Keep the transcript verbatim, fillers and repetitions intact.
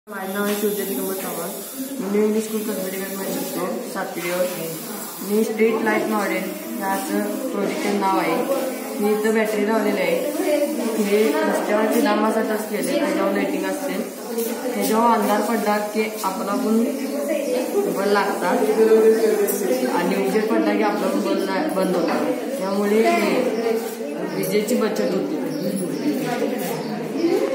माझं नाव आहे शिवज्योती गंमत चव्हाण. मी न्यू इंग्लिश स्कूल कसबेडीमध्ये शिकतो सातवीवर. मी स्ट्रीट लाईट मॉडेल ह्याचं प्रोजेक्टचं नाव आहे. मी इथं बॅटरी लावलेली आहे. हे रस्त्यावरती लांबासाठीच केले, त्याच्यावर लाईटिंग असते. ह्याच्यावर अंधार पडला की आपला पण बल्ब लागतात आणि उजेड पडला की आपला पण बल्ब बंद होतात. त्यामुळे विजेची बचत होते.